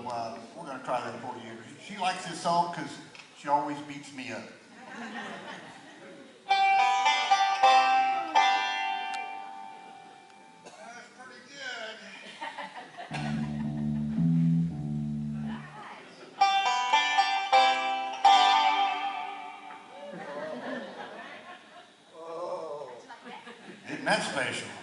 we're going to try that for you. She likes this song because she always beats me up. That's pretty good. Oh. Isn't that special?